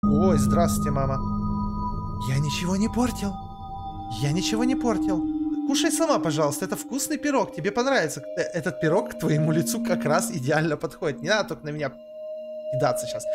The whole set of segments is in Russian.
Ой, здравствуйте, мама. Я ничего не портил. Я ничего не портил. Кушай сама, пожалуйста. Это вкусный пирог. Тебе понравится. Этот пирог к твоему лицу как раз идеально подходит. Не надо только на меня кидаться сейчас.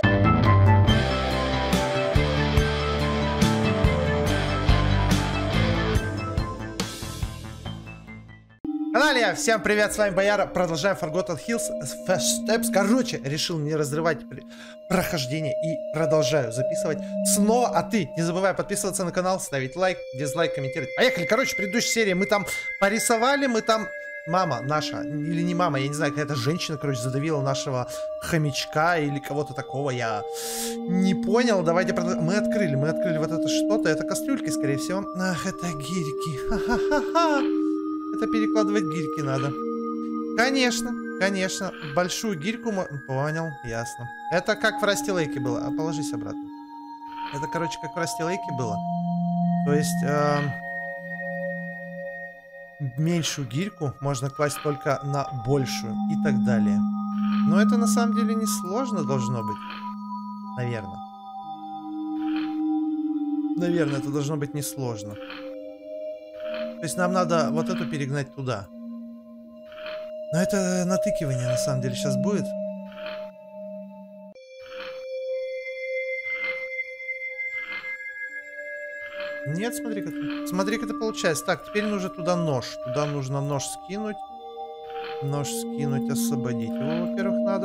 Канале, всем привет, с вами Бояра. Продолжаем Forgotten Hills Fast Steps. Короче, решил не разрывать прохождение и продолжаю записывать снова. А ты не забывай подписываться на канал, ставить лайк, дизлайк, комментировать. Поехали. Короче, в предыдущей серии мы там порисовали, мы там... Мама наша, или не мама, я не знаю, какая-то женщина, короче, задавила нашего хомячка или кого-то такого, я не понял. Давайте продолжим. Мы открыли вот это что-то, это кастрюльки, скорее всего. Ах, это гирьки, ха-ха-ха-ха. Это перекладывать гирьки надо. Конечно, конечно. Большую гирьку... Понял, ясно. Это как в Расти Лейке было. А положись обратно. Это, короче, как в Расти Лейке было. То есть... меньшую гирьку можно класть только на большую. И так далее. Но это на самом деле не сложно должно быть. Наверное. Наверное, это должно быть несложно. То есть нам надо вот эту перегнать туда. Но это натыкивание на самом деле сейчас будет. Нет, смотри, как это получается. Так, теперь нужно туда нож. Туда нужно нож скинуть. Нож скинуть, освободить его, во-первых, надо.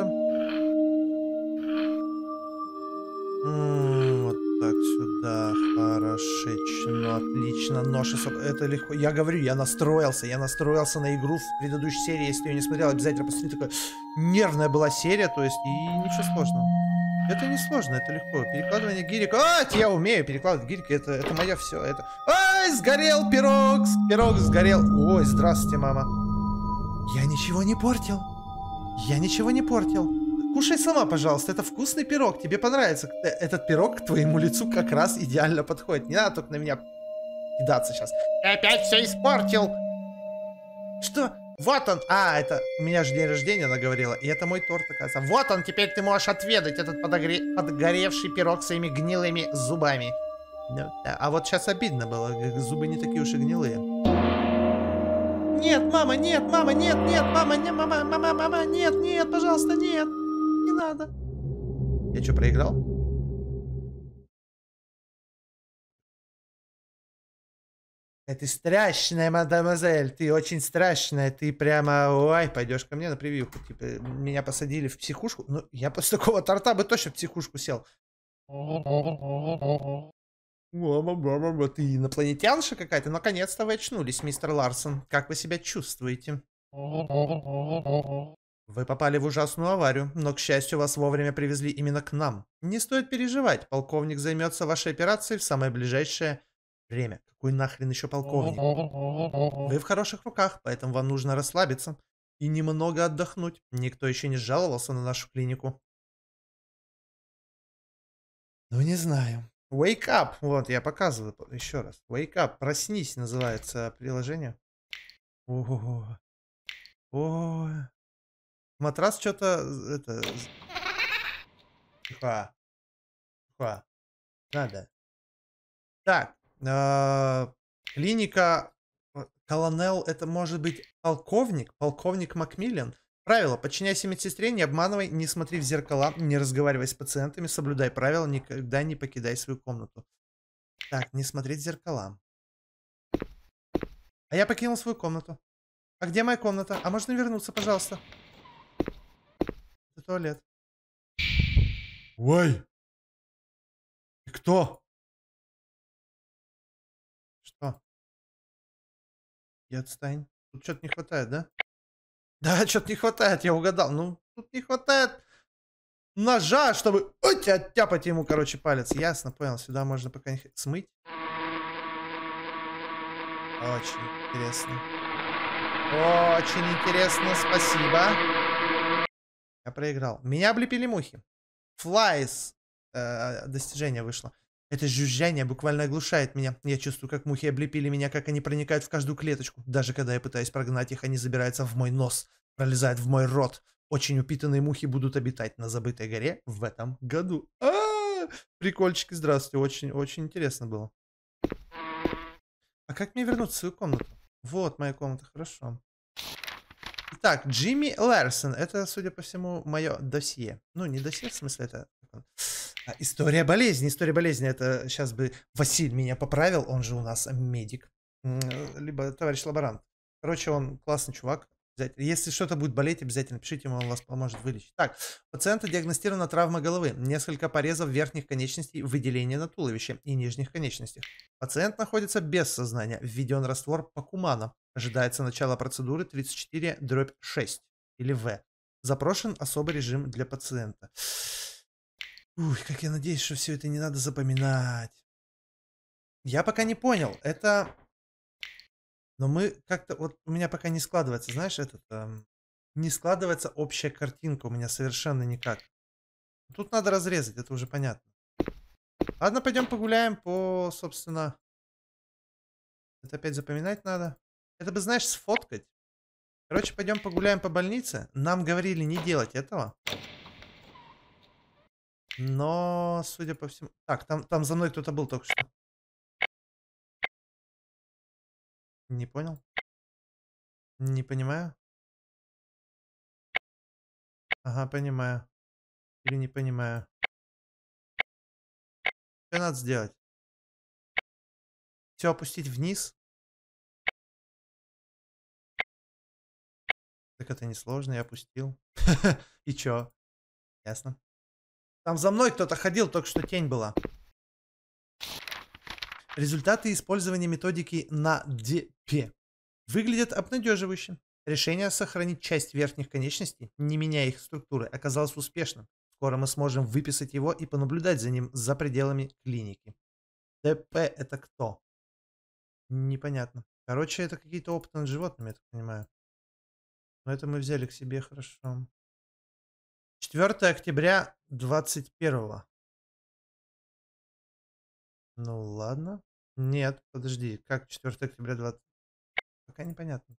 Вот так сюда. Хорошечно, отлично. Нож это легко. Я говорю, я настроился на игру в предыдущей серии. Если ее не смотрел, обязательно посмотри. Такая нервная была серия, то есть, и ничего сложного. Это не сложно, это легко. Перекладывание гирек. А, я умею перекладывать гирьки. Это мое все. Это... Ай, сгорел пирог. Пирог сгорел. Ой, здравствуйте, мама. Я ничего не портил. Я ничего не портил. Кушай сама, пожалуйста. Это вкусный пирог. Тебе понравится. Этот пирог к твоему лицу как раз идеально подходит. Не надо только на меня кидаться сейчас. Я опять все испортил. Что? Вот он! А, это... У меня же день рождения, она говорила. И это мой торт, оказывается. Вот он! Теперь ты можешь отведать этот подгоревший пирог своими гнилыми зубами. Ну, да. А вот сейчас обидно было. Зубы не такие уж и гнилые. Нет, мама, нет, мама, нет, нет, мама, не, мама, нет, нет, пожалуйста, нет. Не надо. Я что, проиграл? Ты страшная, мадемуазель, ты очень страшная, ты прямо, ой, пойдешь ко мне на прививку, типа, меня посадили в психушку, ну, я после такого торта бы точно в психушку сел. Мама, ты инопланетянша какая-то? Наконец-то вы очнулись, мистер Ларсон, как вы себя чувствуете? Вы попали в ужасную аварию, но, к счастью, вас вовремя привезли именно к нам. Не стоит переживать, полковник займется вашей операцией в самое ближайшее время. Какой нахрен еще полковник? Вы в хороших руках, поэтому вам нужно расслабиться и немного отдохнуть. Никто еще не жаловался на нашу клинику. Ну, не знаю. Wake up. Вот, я показываю еще раз. Wake up. Проснись, называется приложение. Ого. О. Матрас что-то... Это... Тихо. Тихо. Надо. Так. Клиника Колонел, это может быть полковник? Полковник Макмиллан? Правило: подчиняйся медсестре, не обманывай, не смотри в зеркала, не разговаривай с пациентами, соблюдай правила, никогда не покидай свою комнату. Так, не смотреть в зеркала. А я покинул свою комнату. А где моя комната? А можно вернуться, пожалуйста? Это туалет. Ой! Ты кто? Что? И отстань. Тут что-то не хватает, да? Да, что-то не хватает, я угадал. Ну, тут не хватает ножа, чтобы оттяпать ему, короче, палец. Ясно, понял. Сюда можно пока не... Смыть. Очень интересно. Очень интересно, спасибо. Я проиграл. Меня облепили мухи. Flies. Достижение вышло. Это жужжание буквально оглушает меня. Я чувствую, как мухи облепили меня, как они проникают в каждую клеточку. Даже когда я пытаюсь прогнать их, они забираются в мой нос, пролезают в мой рот. Очень упитанные мухи будут обитать на забытой горе в этом году. Прикольчики, здравствуйте. Очень интересно было. А как мне вернуться в свою комнату? Вот моя комната, хорошо. Итак, Джимми Ларсон. Это, судя по всему, мое досье. Ну, не досье, в смысле, это... история болезни. История болезни. Это сейчас бы Василь меня поправил. Он же у нас медик. Либо товарищ лаборант. Короче, он классный чувак. Если что-то будет болеть, обязательно пишите ему, он вас поможет вылечить. Так, пациенту диагностирована травма головы, несколько порезов верхних конечностей, выделение на туловище и нижних конечностях. Пациент находится без сознания, введен раствор покумана. Ожидается начало процедуры 34/6 или В. Запрошен особый режим для пациента. Ух, как я надеюсь, что все это не надо запоминать. Я пока не понял, это... Но мы как-то, вот у меня пока не складывается, знаешь, не складывается общая картинка у меня совершенно никак. Тут надо разрезать, это уже понятно. Ладно, пойдем погуляем по, собственно... Это опять запоминать надо. Это бы, знаешь, сфоткать. Короче, пойдем погуляем по больнице. Нам говорили не делать этого. Но, судя по всему... Так, там за мной кто-то был только что. Не понял. Не понимаю. Ага, понимаю. Или не понимаю. Что надо сделать? Все опустить вниз? Так это несложно, я опустил. И чё? Ясно. Там за мной кто-то ходил, только что тень была. Результаты использования методики на ДП выглядят обнадеживающе. Решение сохранить часть верхних конечностей, не меняя их структуры, оказалось успешным. Скоро мы сможем выписать его и понаблюдать за ним за пределами клиники. ДП это кто? Непонятно. Короче, это какие-то опыты над животными, я так понимаю. Но это мы взяли к себе, хорошо. 4 октября 21-го. Ну ладно. Нет, подожди. Как 4 октября 20? Пока непонятно.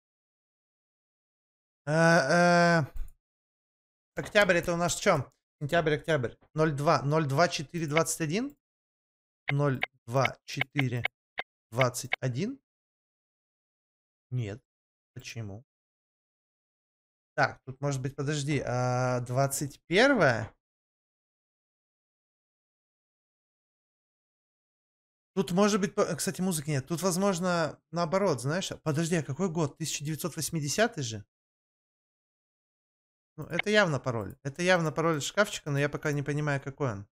Октябрь это у нас что? Сентябрь, октябрь. 02. 02 4 21? 02 4 21? Нет. Почему? Так, тут может быть, подожди. 21? Тут может быть, кстати, музыки нет. Тут, возможно, наоборот, знаешь. Подожди, а какой год? 1980 же? Ну, это явно пароль. Это явно пароль шкафчика, но я пока не понимаю, какой он.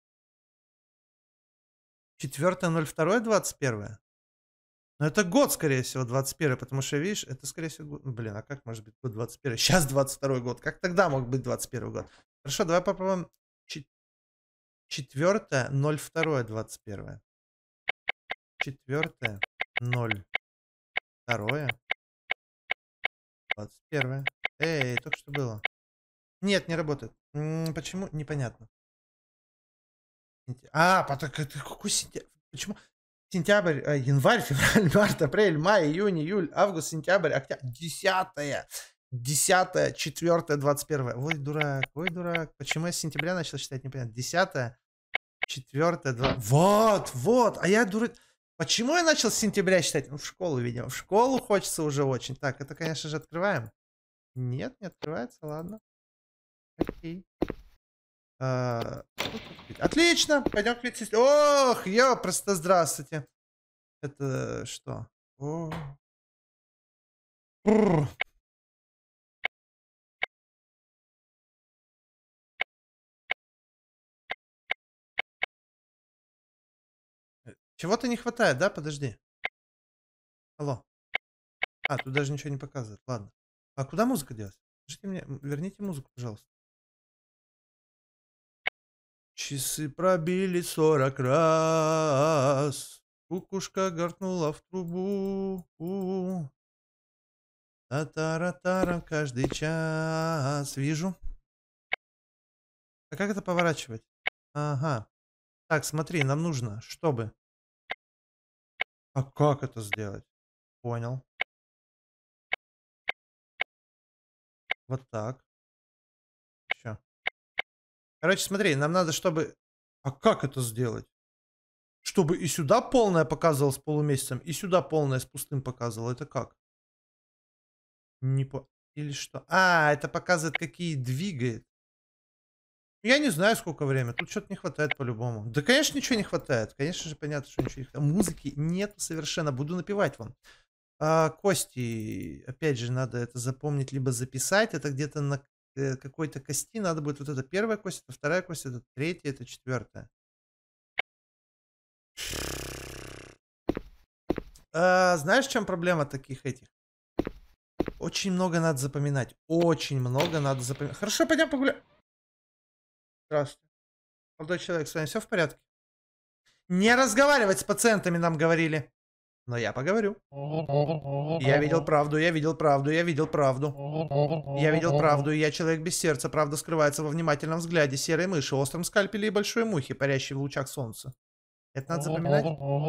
4.02.21? Ну, это год, скорее всего, 21, потому что, видишь, это, скорее всего, год... Блин, а как может быть год 21? Сейчас 22 год. Как тогда мог быть 21 год? Хорошо, давай попробуем 4.02.21. 4.02.21. Эй, только что было. Нет, не работает. Почему? Непонятно. Потому это какой сентябрь? Почему? Сентябрь, январь, февраль, март, апрель, май, июнь, июль, август, сентябрь, октябрь. 10-е. 10-е, 4-е, 21-е. Ой, дурак, ой, дурак. Почему я с сентября начал считать, непонятно. 10-е, 4-е, 2... Вот. А я дурак. Почему я начал с сентября считать? Ну, в школу, видимо. В школу хочется уже очень. Так, это, конечно же, открываем. Нет, не открывается, ладно. Окей. Отлично, пойдем к медсестре. Ох, просто здравствуйте. Это что? О. Чего-то не хватает, да? Подожди. Алло. Тут даже ничего не показывает. Ладно. А куда музыка делась? Скажите мне, верните музыку, пожалуйста. Часы пробили 40 раз. Кукушка горкнула в трубу. Татара-тара каждый час. Вижу. А как это поворачивать? Ага. Так, смотри, нам нужно, чтобы... А как это сделать? Понял. Вот так. Еще. Короче, смотри, нам надо, чтобы А как это сделать? Чтобы и сюда полное показывало с полумесяцем, и сюда полное с пустым показывало. Это как? Не по... Или что? А, это показывает, какие двигает. Я не знаю, сколько времени. Тут что-то не хватает по-любому. Да, конечно, ничего не хватает. Конечно же, понятно, что ничего не хватает. Музыки нету совершенно. Буду напевать вам. Кости, опять же, надо это запомнить, либо записать. Это где-то на какой-то кости надо будет. Вот это первая кость, это вторая кость, это третья, это четвертая. Знаешь, в чем проблема таких этих? Очень много надо запоминать. Очень много надо запоминать. Хорошо, пойдем погуляем. Здравствуйте. Молодой человек, с вами все в порядке? Не разговаривать с пациентами нам говорили. Но я поговорю. Я видел правду, я видел правду, я видел правду. Я видел правду, и я человек без сердца. Правда скрывается во внимательном взгляде серой мыши, остром скальпеле и большой мухи, парящей в лучах солнца. Это надо запоминать?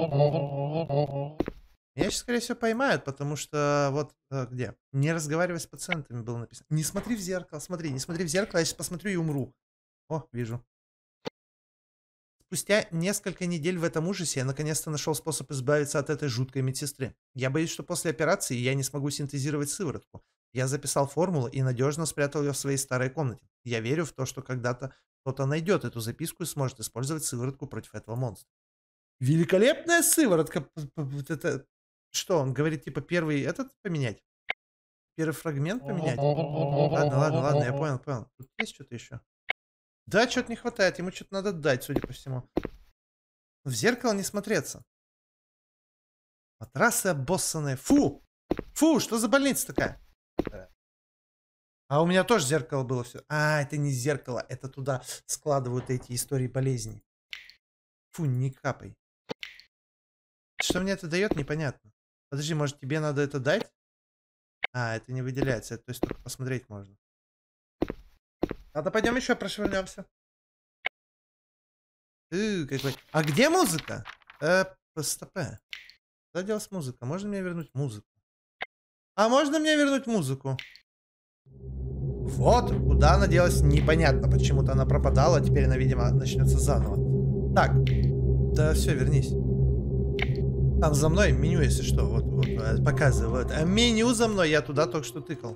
Меня сейчас, скорее всего, поймают, потому что вот где? Не разговаривай с пациентами было написано. Не смотри в зеркало, смотри, не смотри в зеркало, я сейчас посмотрю и умру. О, вижу. Спустя несколько недель в этом ужасе я наконец-то нашел способ избавиться от этой жуткой медсестры. Я боюсь, что после операции я не смогу синтезировать сыворотку. Я записал формулу и надежно спрятал ее в своей старой комнате. Я верю в то, что когда-то кто-то найдет эту записку и сможет использовать сыворотку против этого монстра. Великолепная сыворотка. Это... Что, он говорит, типа, первый этот поменять? Первый фрагмент поменять? Ладно, я понял. Тут есть что-то еще? Да, что-то не хватает, ему что-то надо дать, судя по всему. В зеркало не смотреться. Матрасы обоссанные. Фу! Фу, что за больница такая? А у меня тоже зеркало было все. А, это не зеркало, это туда складывают эти истории болезней. Фу, не капай. Что мне это дает, непонятно. Подожди, может тебе надо это дать? А, это не выделяется, то есть только посмотреть можно. Ладно, пойдем еще прошвырнемся. Какой... А где музыка? Стоп. Что делать с музыкой? Можно мне вернуть музыку? А можно мне вернуть музыку? Вот, куда она делась, непонятно. Почему-то она пропадала, теперь она, видимо, начнется заново. Так, да все, вернись. Там за мной меню, если что, вот показываю. Вот. А меню за мной, я туда только что тыкал.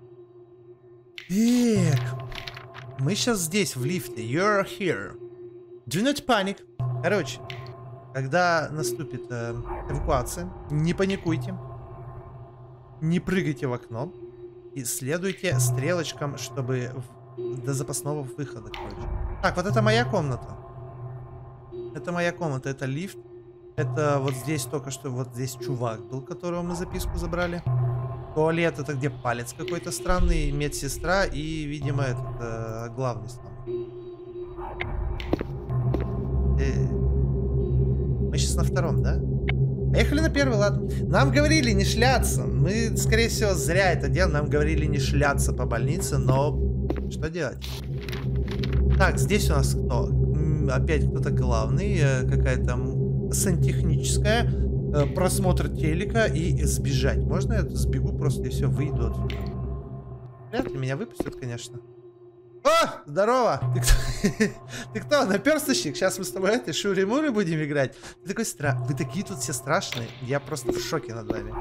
Так. Мы сейчас здесь, в лифте. You're here. Do not panic. Короче, когда наступит эвакуация, не паникуйте. Не прыгайте в окно. И следуйте стрелочкам, чтобы до запасного выхода, короче. Так, вот это моя комната. Это моя комната, это лифт. Это вот здесь только что, вот здесь чувак был, которого мы записку забрали. Туалет, это где палец какой-то странный, медсестра и, видимо, этот главный самый. Мы сейчас на втором, да? Поехали на первый, ладно. Нам говорили не шляться. Мы, скорее всего, зря это делаем. Нам говорили не шляться по больнице, но что делать? Так, здесь у нас кто? Опять кто-то главный, какая-то сантехническая. Просмотр телека и сбежать. Можно я сбегу просто и все, выйду отсюда? Вряд ли меня выпустят, конечно. О, здорово! Ты кто? Наперсточник? Сейчас мы с тобой этой шури-муры будем играть. Ты такой Вы такие тут все страшные. Я просто в шоке над вами.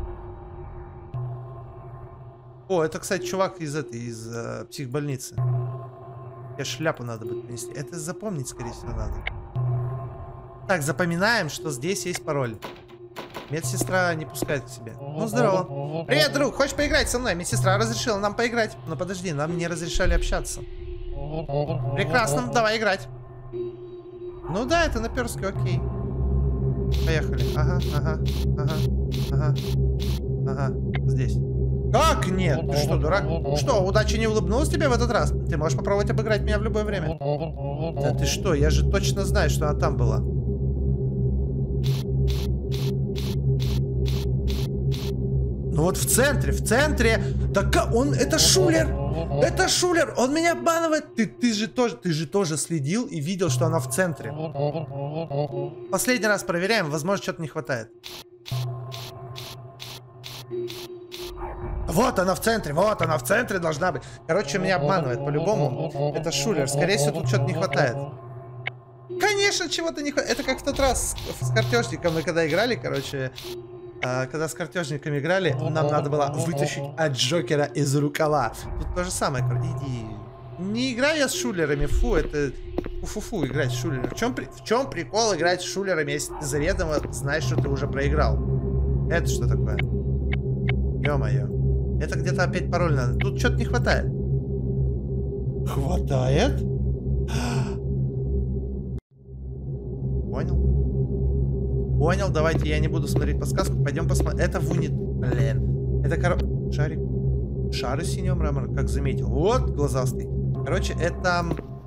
О, это, кстати, чувак из психбольницы. Мне шляпу надо будет принести. Это запомнить, скорее всего, надо. Так, запоминаем, что здесь есть пароль. Медсестра не пускает к себе. Ну, здорово. Привет, друг, хочешь поиграть со мной? Медсестра разрешила нам поиграть. Но подожди, нам не разрешали общаться. Прекрасно, давай играть. Ну да, это наперстки, окей. Поехали. Ага. Здесь. Как нет? Ты что, дурак? Что, удача не улыбнулась тебе в этот раз? Ты можешь попробовать обыграть меня в любое время. Да ты что, я же точно знаю, что она там была. Ну вот в центре. Так он, это шулер! Это шулер! Он меня обманывает! Ты же тоже следил и видел, что она в центре. Последний раз проверяем, возможно, что-то не хватает. Вот она в центре должна быть. Короче, меня обманывает по-любому. Это шулер. Скорее всего, тут что-то не хватает. Конечно, чего-то не хватает. Это как в тот раз с картежником мы когда играли, короче. Когда с картежниками играли, нам надо было вытащить от Джокера из рукава. Тут то же самое. Иди. Не играй я с шулерами. Фу, это... Фу-фу-фу, играть с шулерами. В чем прикол играть с шулерами, если ты заведомо знаешь, что ты уже проиграл? Это что такое? Ё-моё. Это где-то опять пароль надо. Тут что-то не хватает. Хватает? Понял? Понял, давайте я не буду смотреть подсказку. Пойдем посмотрим. Это вунит. Блин. Это шарик. Шары синего мрамора, как заметил. Вот, глазастый. Короче, это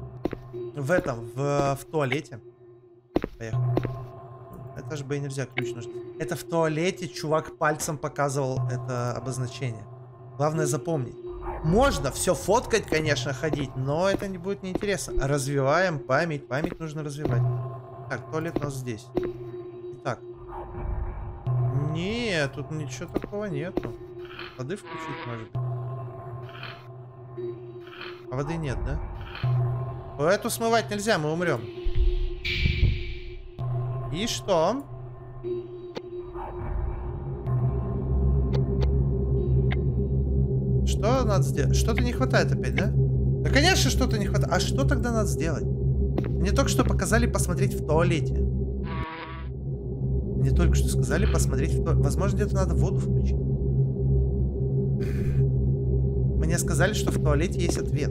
в туалете. Поехали. Это же бы и нельзя, ключ нужен. Это в туалете чувак пальцем показывал это обозначение. Главное запомнить. Можно все фоткать, конечно, ходить, но это не будет неинтересно. Развиваем память. Память нужно развивать. Так, туалет у нас здесь. Итак. Нет, тут ничего такого нету. Воды включить может быть. А воды нет, да? Эту смывать нельзя, мы умрем. И что? Что надо сделать? Что-то не хватает опять, да? Да, конечно, что-то не хватает. А что тогда надо сделать? Мне только что показали посмотреть в туалете. Мне только что сказали посмотреть в туалете. Возможно, где-то надо воду включить. Мне сказали, что в туалете есть ответ.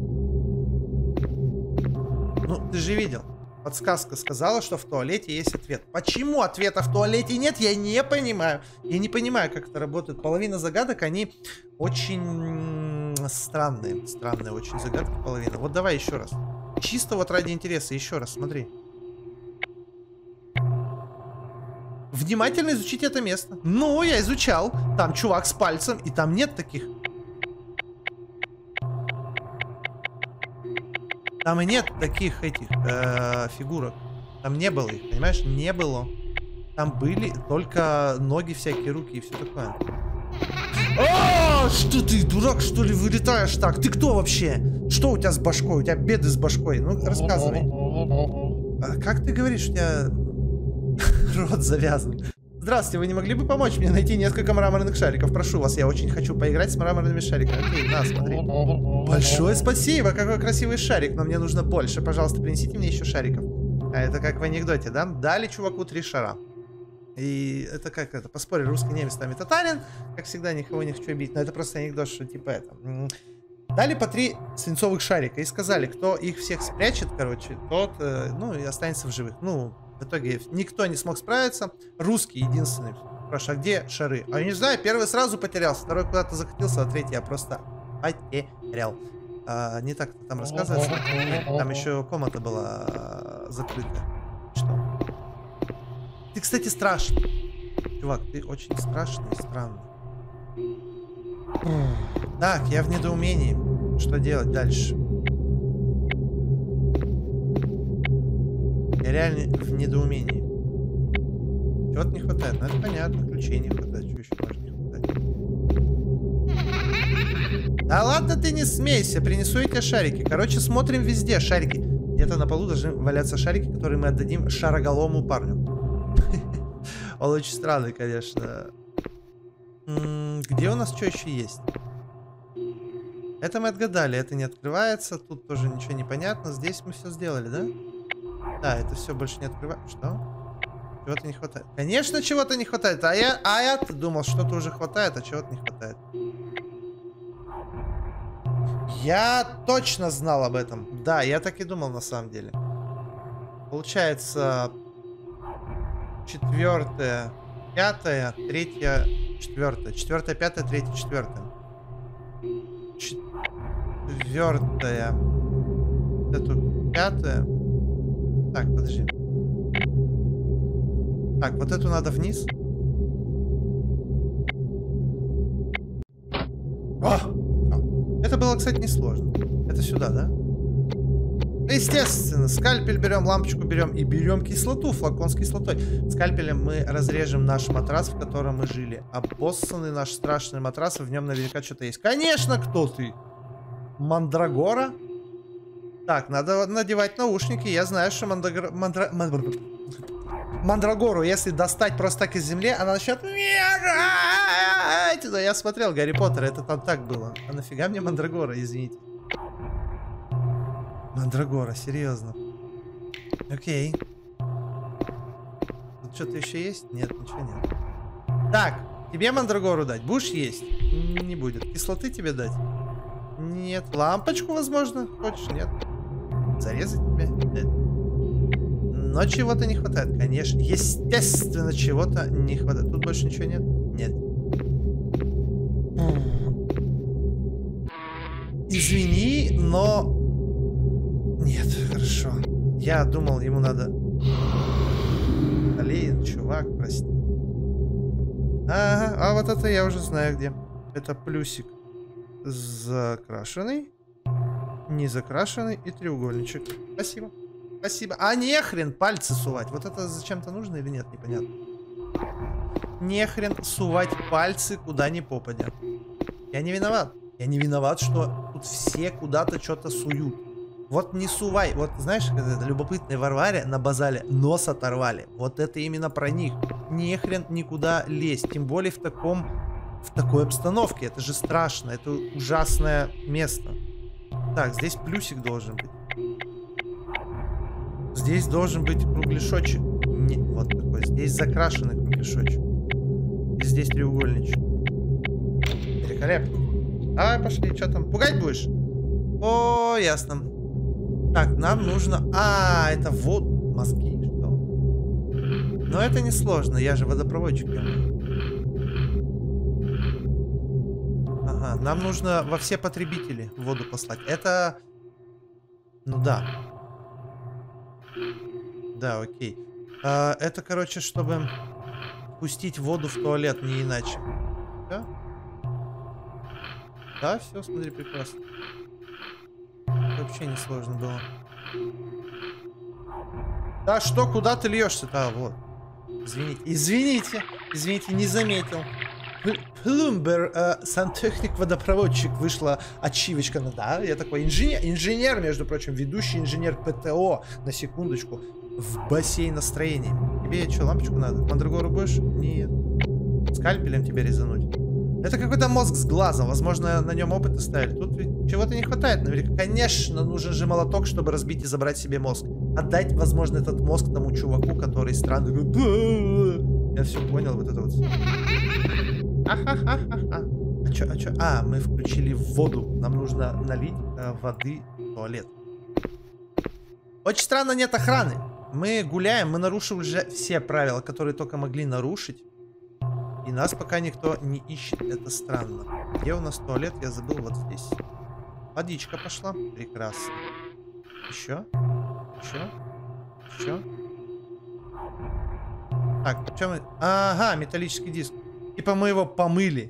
Ну, ты же видел. Подсказка сказала, что в туалете есть ответ. Почему ответа в туалете нет, я не понимаю. Я не понимаю, как это работает. Половина загадок, они очень странные. Странные очень загадки половина. Вот давай еще раз. Чисто вот ради интереса. Еще раз, смотри. Внимательно изучите это место. Ну, я изучал. Там чувак с пальцем, и там нет таких. Там и нет таких этих фигурок. Там не было их, понимаешь? Не было. Там были только ноги всякие, руки и все такое. А, что ты, дурак, что ли, вылетаешь так? Ты кто вообще? Что у тебя с башкой? У тебя беды с башкой. Ну, рассказывай. А как ты говоришь, у тебя рот завязан? Здравствуйте, вы не могли бы помочь мне найти несколько мраморных шариков? Прошу вас, я очень хочу поиграть с мраморными шариками. Окей, на, смотри. Большое спасибо, какой красивый шарик, но мне нужно больше. Пожалуйста, принесите мне еще шариков. А это как в анекдоте, да? Дали чуваку 3 шара. И это как это? Поспорили, русский немец там и татарин. Как всегда, никого не хочу бить. Но это просто анекдот, что типа это. Дали по 3 свинцовых шарика и сказали, кто их всех спрячет, короче, тот, ну, и останется в живых. Ну, в итоге никто не смог справиться. Русский единственный. Спрашиваю, а где шары? А я не знаю, первый сразу потерялся, второй куда-то закатился, а третий я просто потерял. Не так там рассказывается. Там еще комната была закрытая. Что? Ты, кстати, страшный. Чувак, ты очень страшный и странный. Так, я в недоумении. Что делать дальше? Я реально в недоумении. Чего-то не хватает. Ну, это понятно. Ключей не хватает. Чего еще может не хватать? Да ладно ты не смейся. Принесу я тебе шарики. Короче, смотрим везде шарики. Где-то на полу должны валяться шарики, которые мы отдадим шароголовому парню. Он очень странный, конечно. Где у нас что еще есть? Это мы отгадали. Это не открывается. Тут тоже ничего не понятно. Здесь мы все сделали, да? Да, это все больше не открывается. Что? Чего-то не хватает. Конечно, чего-то не хватает. А я-то думал, что-то уже хватает, а чего-то не хватает. Я точно знал об этом. Да, я так и думал на самом деле. Получается, 4-е, 5-е, 3-е, 4-е. 4-е, 5-е, 3-е, 4-е. 4-е. Это 5-е. Так, подожди. Так, вот эту надо вниз. О! Это было, кстати, несложно. Это сюда, да? Естественно, скальпель берем, лампочку берем и берем кислоту, флакон с кислотой. Скальпелем мы разрежем наш матрас, в котором мы жили. Обоссанный наш страшный матрас, и в нем наверняка что-то есть. Конечно, кто ты? Мандрагора? Так, надо надевать наушники. Я знаю, что Мандрагору, если достать просто так из земли, она начнет... Да, я смотрел Гарри Поттера, это там так было. А нафига мне Мандрагора, извините. Мандрагора, серьезно. Окей. Тут что-то еще есть? Нет, ничего нет. Так, тебе Мандрагору дать? Будешь есть? Не будет. Кислоты тебе дать? Нет. Лампочку, возможно? Хочешь? Нет. Зарезать тебя? Нет. Но чего-то не хватает, конечно. Естественно, чего-то не хватает. Тут больше ничего нет? Нет. Извини, но... Нет, хорошо. Я думал, ему надо... Блин, чувак, прости. Ага, а вот это я уже знаю где. Это плюсик. Закрашенный. Не закрашенный и треугольничек. Спасибо. Спасибо. А нехрен пальцы сувать. Вот это зачем-то нужно или нет, непонятно. Нехрен сувать пальцы куда ни попадя. Я не виноват. Я не виноват, что тут все куда-то что-то суют. Вот не сувай. Вот знаешь, это любопытные Варваре на базале нос оторвали. Вот это именно про них. Нехрен никуда лезть. Тем более в такой обстановке. Это же страшно. Это ужасное место. Так, здесь плюсик должен быть. Здесь должен быть кругляшочек. Не, вот такой. Здесь закрашенный кругляшочек. И здесь треугольничек. Великолепно. Давай, пошли. Что там? Пугать будешь? О, ясно. Так, нам нужно... А, это вот мозги. Что? Но это не сложно. Я же водопроводчик. Ага, нам нужно во все потребители воду послать. Это... Ну да. Да, окей. Это, короче, чтобы пустить воду в туалет, не иначе. Да? Да, все, смотри, прекрасно. Это вообще не сложно было. Да что, куда ты льешься? Да, вот. Извините, извините, извините, не заметил. Плумбер, сантехник-водопроводчик, вышла ачивочка. Ну да, я такой инженер, между прочим, ведущий инженер ПТО, на секундочку, в бассейностроении. Тебе что, лампочку надо? Мандрагору будешь? Нет. Скальпелем тебе резануть. Это какой-то мозг с глаза, возможно, на нем опыты ставили. Тут чего-то не хватает наверняка. Конечно, нужен же молоток, чтобы разбить и забрать себе мозг. Отдать, возможно, этот мозг тому чуваку, который странно говорит. Я все понял, вот это вот. А чё? А, мы включили воду. Нам нужно налить воды в туалет. Очень странно, нет охраны. Мы гуляем, мы нарушили уже все правила, которые только могли нарушить. И нас пока никто не ищет. Это странно. Где у нас туалет? Я забыл, вот здесь. Водичка пошла. Прекрасно. Еще? Еще? Так, что мы... Ага, металлический диск. Типа мы его помыли.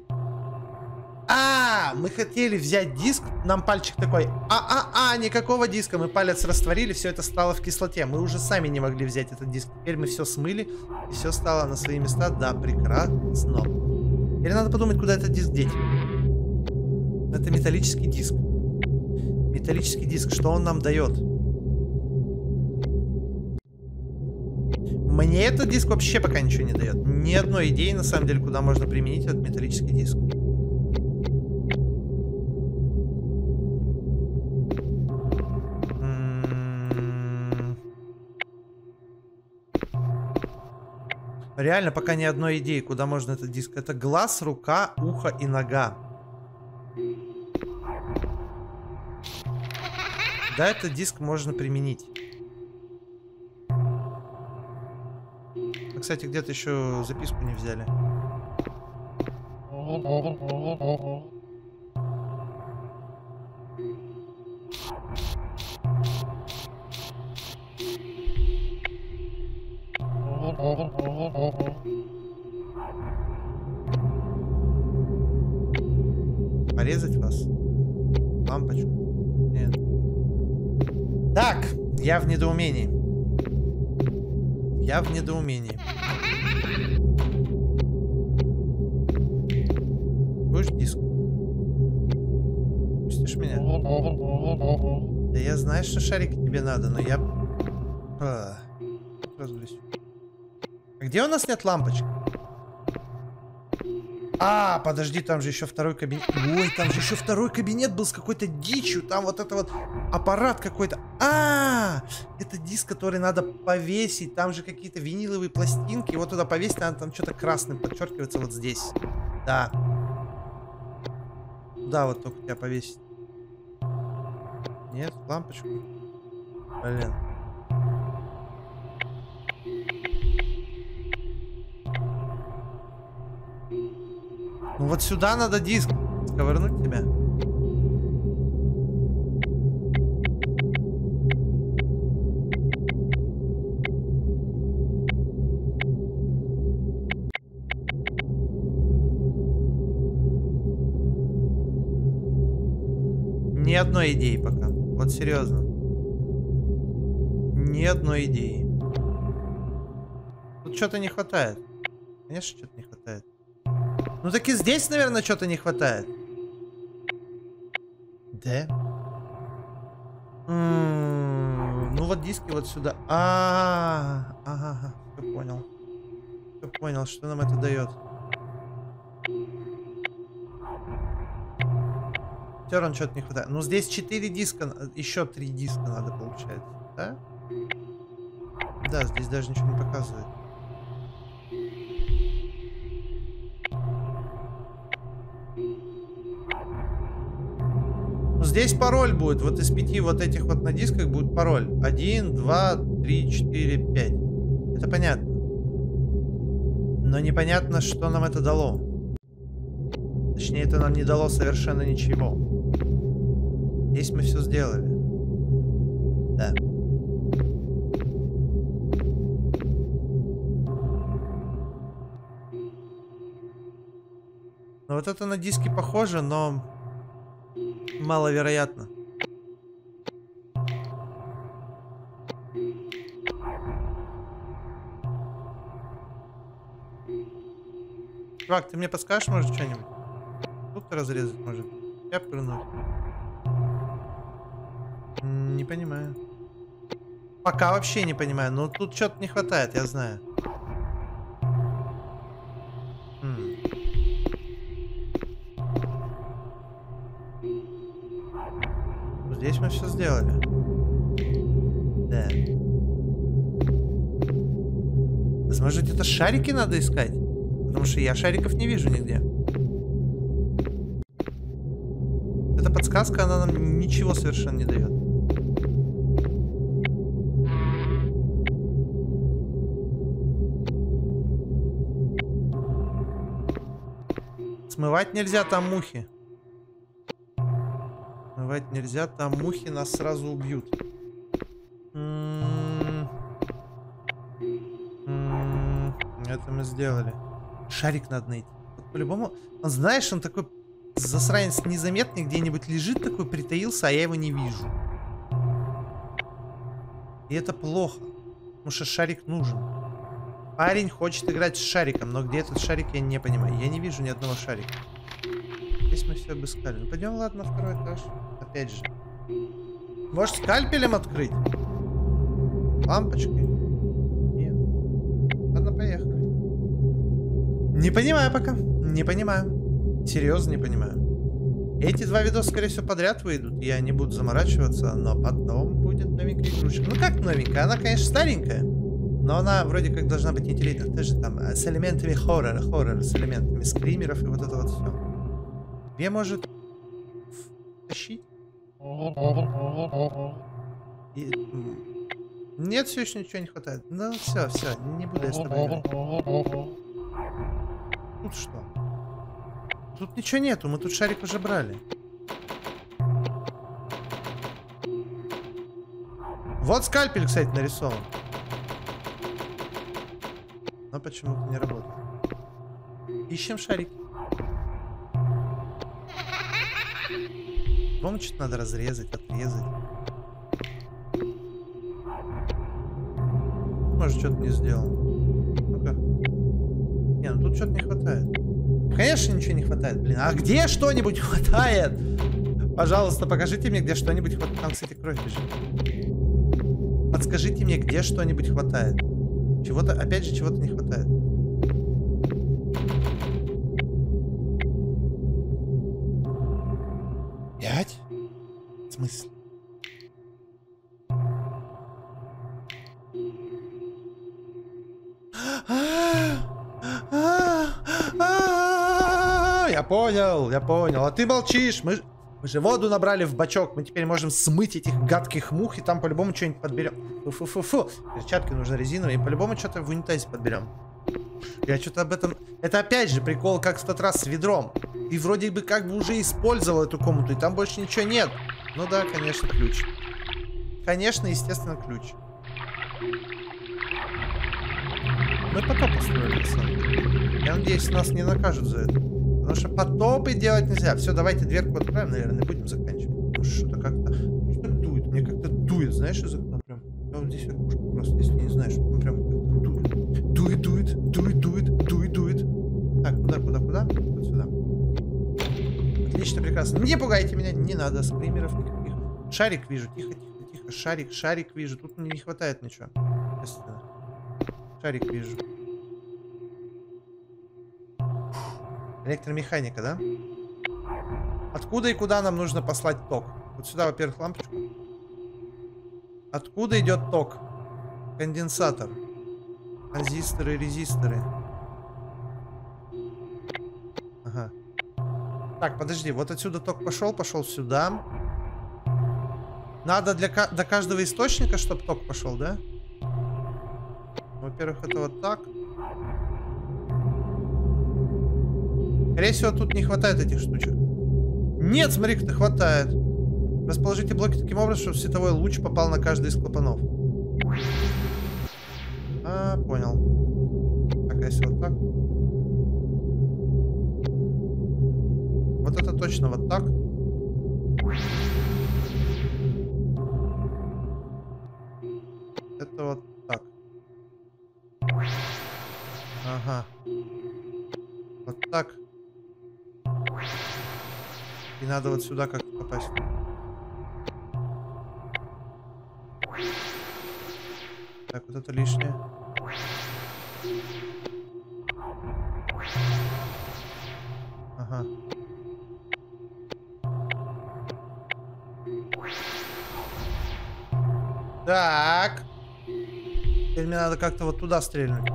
Мы хотели взять диск. Нам пальчик такой. Никакого диска. Мы палец растворили, все это стало в кислоте. Мы уже сами не могли взять этот диск. Теперь мы все смыли. И все стало на свои места. Да, прекрасно. Теперь надо подумать, куда этот диск деть. Это металлический диск. Металлический диск. Что он нам дает? Мне этот диск вообще пока ничего не дает. Ни одной идеи, на самом деле, куда можно применить этот металлический диск. Реально, пока ни одной идеи, куда можно этот диск. Это глаз, рука, ухо и нога. Да, этот диск можно применить. Кстати, где-то еще записку не взяли. Порезать вас? Лампочку? Нет. Так, я в недоумении. Я в недоумении. Будешь диск? Пустишь меня? Да я знаю, что шарик тебе надо, но я... Разглюсь. А где у нас нет лампочек? А, подожди, там же еще второй кабинет. Ой, там же еще второй кабинет был с какой-то дичью. Там вот это вот аппарат какой-то. Это диск, который надо повесить. Там же какие-то виниловые пластинки. Вот туда повесить, надо там что-то красным подчеркивается вот здесь. Да. Да, вот только тебя повесить. Нет, лампочку. Блин. Ну вот сюда надо диск сковырнуть тебя. Ни одной идеи пока. Вот серьезно. Ни одной идеи. Тут что-то не хватает. Конечно, что-то не хватает. Ну так и здесь, наверное, что-то не хватает. Да? Ну вот диски вот сюда. Ага, все понял. Все понял, что нам это дает. Все равно что-то не хватает. Ну здесь 4 диска, еще 3 диска надо, получается, да? Да, здесь даже ничего не показывает. Здесь пароль будет. Вот из 5 вот этих вот на дисках будет пароль. 1, 2, 3, 4, 5. Это понятно. Но непонятно, что нам это дало. Точнее, это нам не дало совершенно ничего. Здесь мы все сделали. Да. Ну вот это на диски похоже, но... маловероятно. Чувак, ты мне подскажешь, может, что-нибудь? Тут разрезать, может? Я прыгну. Не понимаю. Пока вообще не понимаю. Но тут что-то не хватает, я знаю. Здесь мы все сделали. Да. Возможно, где-то шарики надо искать. Потому что я шариков не вижу нигде. Эта подсказка, она нам ничего совершенно не дает. Смывать нельзя, там мухи. Смывать нельзя, там мухи нас сразу убьют. Это мы сделали. Шарик надо найти. Вот по-любому. Он, знаешь, он такой засранец незаметный, где-нибудь лежит такой, притаился, а я его не вижу. И это плохо. Потому что шарик нужен. Парень хочет играть с шариком, но где этот шарик, я не понимаю. Я не вижу ни одного шарика. Здесь мы все обыскали. Ну пойдем, ладно, на второй этаж. Опять же. Может, скальпелем открыть? Лампочкой? Нет. Ладно, поехали. Не понимаю пока. Не понимаю. Серьезно не понимаю. Эти два видоса, скорее всего, подряд выйдут. Я не буду заморачиваться, но потом будет новенькая игрушка. Ну как новенькая? Она, конечно, старенькая. Но она вроде как должна быть интересна. Тоже там с элементами хоррора, с элементами скримеров и вот это вот все. Где может тащить? Нет, все еще ничего не хватает. Ну все, не буду я с тобой играть. Тут что? Тут ничего нету, мы тут шарик уже брали. Вот скальпель, кстати, нарисован. Но почему-то не работает. Ищем шарик. По-моему, что-то надо разрезать, отрезать. Может, что-то не сделал. Ну-ка. Не, ну тут что-то не хватает. Конечно, ничего не хватает, блин. А где что-нибудь хватает? Пожалуйста, покажите мне, где что-нибудь хватает. Там, кстати, кровь бежит. Подскажите мне, где что-нибудь хватает. Чего-то, опять же, чего-то не хватает. Пять? В смысле? Я понял. А ты молчишь. Мы же воду набрали в бачок. Мы теперь можем смыть этих гадких мух, и там по-любому что-нибудь подберем. Фу-фу-фу-фу. Перчатки нужны резиновые, и по-любому что-то в унитазе подберем. Я что-то об этом... Это опять же прикол, как в тот раз с ведром. Ты вроде бы как бы уже использовал эту комнату, и там больше ничего нет. Ну да, конечно, ключ. Конечно, естественно, ключ. Мы потоп построили, на самом деле. Я надеюсь, нас не накажут за это. Потому что потопы делать нельзя. Все, давайте дверку откроем, наверное, будем заканчивать. Потому что что-то как-то... Что дует? Мне как-то дует, знаешь, из окна прям. Я вот здесь верхушка просто, если не знаешь, что прям дует. Дует. Так, куда? Вот сюда. Отлично, прекрасно. Не пугайте меня, не надо скримеров никаких. Шарик вижу, тихо. Шарик вижу. Тут мне не хватает ничего. Естественно. Шарик вижу. Электромеханика, да? Откуда и куда нам нужно послать ток? Вот сюда, во-первых, лампочку. Откуда идет ток? Конденсатор. Транзисторы, резисторы. Ага. Так, подожди, вот отсюда ток пошел сюда. Надо до каждого источника, чтобы ток пошел, да? Во-первых, это вот так. Скорее всего, тут не хватает этих штучек. Нет, смотри-ка, хватает. Расположите блоки таким образом, чтобы световой луч попал на каждый из клапанов. А, понял. Так, а если вот так? Вот это точно вот так. Это вот так. Ага. Вот так. И надо вот сюда как-то попасть. Так, вот это лишнее. Ага. Так. Теперь мне надо как-то вот туда стрельнуть.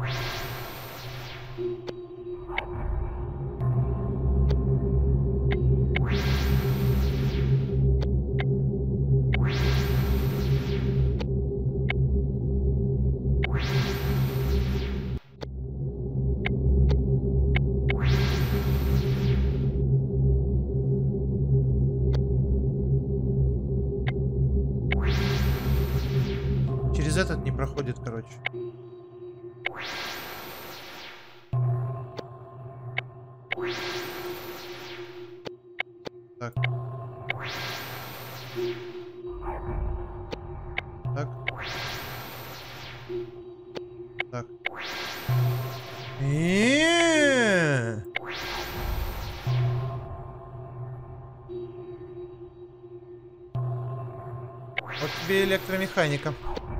Через этот не проходит, короче. Так. Так. Так. Вот тебе электромеханика.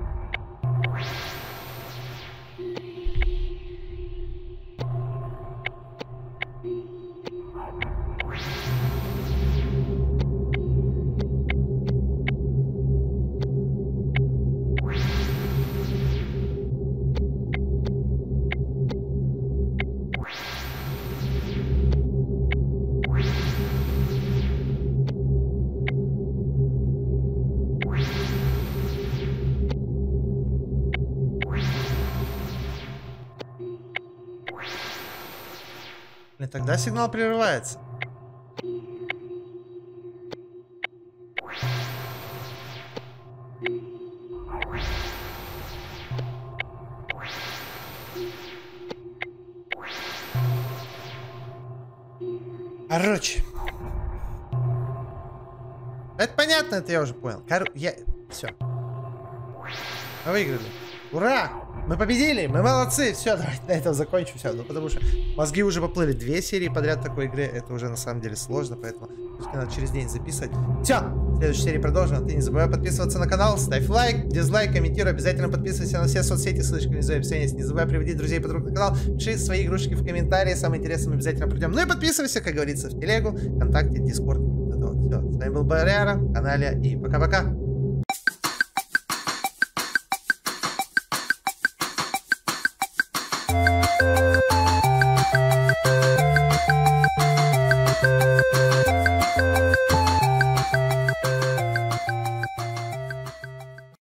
И тогда сигнал прерывается. Короче. Это понятно, это я уже понял. Все. Мы выиграли. Ура! Мы победили! Мы молодцы! Все, давайте на этом закончим. Все, ну потому что мозги уже поплыли. 2 серии подряд такой игре. Это уже на самом деле сложно, поэтому... выпуски надо через день записывать. Все, в следующей серии продолжим. А ты не забывай подписываться на канал, ставь лайк, дизлайк, комментируй. Обязательно подписывайся на все соцсети, ссылочка внизу в описании. Не забывай приводить друзей и подруг на канал. Пиши свои игрушки в комментарии, самое интересное мы обязательно пройдем. Ну и подписывайся, как говорится, в телегу, ВКонтакте, Дискорд. Все, с вами был Баряра, канале, и пока-пока.